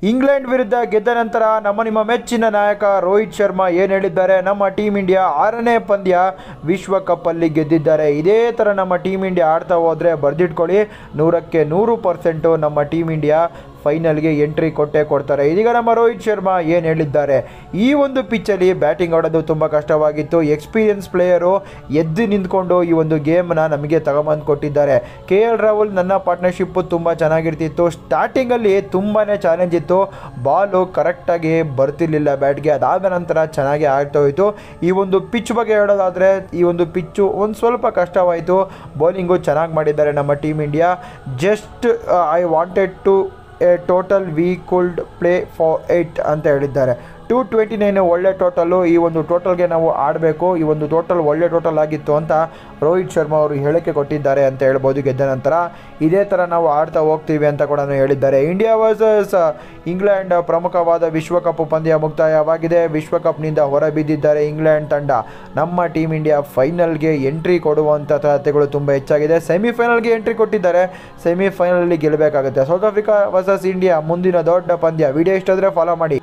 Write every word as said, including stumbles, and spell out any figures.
England ವಿರುದ್ಧ ಗೆದ್ದ ನಂತರ ನಮ್ಮ ನಿಮ್ಮ ಮೆಚ್ಚಿನ ನಾಯಕ ರೋಹಿತ್ ಶರ್ಮಾ ಏನು ಹೇಳಿದ್ದಾರೆ, ನಮ್ಮ ಟೀಮ್ ಇಂಡಿಯಾ ಆರನೇ ಪಂದ್ಯ ವಿಶ್ವಕಪ್ಪಲ್ಲಿ ಗೆದ್ದಿದ್ದಾರೆ. ಇದೇ ಥರ ನಮ್ಮ ಟೀಮ್ ಇಂಡಿಯಾ ಆಡ್ತಾ ಹೋದರೆ ಬರೆದಿಟ್ಕೊಳ್ಳಿ, ನೂರಕ್ಕೆ ನೂರು ಪರ್ಸೆಂಟು ನಮ್ಮ ಟೀಮ್ ಇಂಡಿಯಾ ಫೈನಲ್ಗೆ ಎಂಟ್ರಿ ಕೊಟ್ಟೇ ಕೊಡ್ತಾರೆ. ಇದೀಗ ನಮ್ಮ ರೋಹಿತ್ ಶರ್ಮಾ ಏನು ಹೇಳಿದ್ದಾರೆ, ಈ ಒಂದು ಪಿಚ್ಚಲ್ಲಿ ಬ್ಯಾಟಿಂಗ್ ಆಡೋದು ತುಂಬ ಕಷ್ಟವಾಗಿತ್ತು. ಎಕ್ಸ್ಪೀರಿಯನ್ಸ್ ಪ್ಲೇಯರು ಎದ್ದು ನಿಂತ್ಕೊಂಡು ಈ ಒಂದು ಗೇಮ್ನ ನಮಗೆ ತಗೊಂಬಂದು ಕೊಟ್ಟಿದ್ದಾರೆ. ಕೆ ಎಲ್ ರಾಹುಲ್ ನನ್ನ ಪಾರ್ಟ್ನರ್ಶಿಪ್ಪು ತುಂಬ ಚೆನ್ನಾಗಿರ್ತಿತ್ತು. ಸ್ಟಾರ್ಟಿಂಗಲ್ಲಿ ತುಂಬಾ ಚಾಲೆಂಜ್ ಇತ್ತು, ಬಾಲು ಕರೆಕ್ಟಾಗಿ ಬರ್ತಿರ್ಲಿಲ್ಲ ಬ್ಯಾಟ್ಗೆ. ಅದಾದ ನಂತರ ಚೆನ್ನಾಗಿ ಆಗ್ತಾ ಹೋಯಿತು. ಈ ಒಂದು ಪಿಚ್ ಬಗ್ಗೆ ಹೇಳೋದಾದರೆ ಈ ಒಂದು ಪಿಚ್ಚು ಒಂದು ಸ್ವಲ್ಪ ಕಷ್ಟವಾಯಿತು. ಬೌಲಿಂಗು ಚೆನ್ನಾಗಿ ಮಾಡಿದ್ದಾರೆ ನಮ್ಮ team India. Just I wanted to a total we could play for eight ಅಂತ ಹೇಳಿದ್ದಾರೆ. ಟು ಟ್ವೆಂಟಿ ನೈನ್ ಒಳ್ಳೆ ಟೋಟಲ್ಲು. ಈ ಒಂದು ಟೋಟಲ್ಗೆ ನಾವು ಆಡಬೇಕು, ಈ ಒಂದು ಟೋಟಲ್ ಒಳ್ಳೆ ಟೋಟಲ್ ಆಗಿತ್ತು ಅಂತ ರೋಹಿತ್ ಶರ್ಮಾ ಅವರು ಹೇಳಿಕೆ ಕೊಟ್ಟಿದ್ದಾರೆ ಅಂತ ಹೇಳ್ಬೋದು. ಗೆದ್ದ ನಂತರ ಇದೇ ಥರ ನಾವು ಆಡ್ತಾ ಹೋಗ್ತೀವಿ ಅಂತ ಕೂಡ ಹೇಳಿದ್ದಾರೆ. ಇಂಡಿಯಾ ವರ್ಸಸ್ ಇಂಗ್ಲೆಂಡ್ ಪ್ರಮುಖವಾದ ವಿಶ್ವಕಪ್ ಪಂದ್ಯ ಮುಕ್ತಾಯವಾಗಿದೆ. ವಿಶ್ವಕಪ್ನಿಂದ ಹೊರಬಿದ್ದಿದ್ದಾರೆ ಇಂಗ್ಲೆಂಡ್ ತಂಡ. ನಮ್ಮ ಟೀಮ್ ಇಂಡಿಯಾ ಫೈನಲ್ಗೆ ಎಂಟ್ರಿ ಕೊಡುವಂಥ ಸಾಧ್ಯತೆಗಳು ತುಂಬ ಹೆಚ್ಚಾಗಿದೆ. ಸೆಮಿಫೈನಲ್ಗೆ ಎಂಟ್ರಿ ಕೊಟ್ಟಿದ್ದಾರೆ, ಸೆಮಿಫೈನಲಲ್ಲಿ ಗೆಲ್ಲಬೇಕಾಗುತ್ತೆ. ಸೌತ್ ಆಫ್ರಿಕಾ ವರ್ಸಸ್ ಇಂಡಿಯಾ ಮುಂದಿನ ದೊಡ್ಡ ಪಂದ್ಯ. ವಿಡಿಯೋ ಇಷ್ಟ ಆದರೆ ಫಾಲೋ ಮಾಡಿ.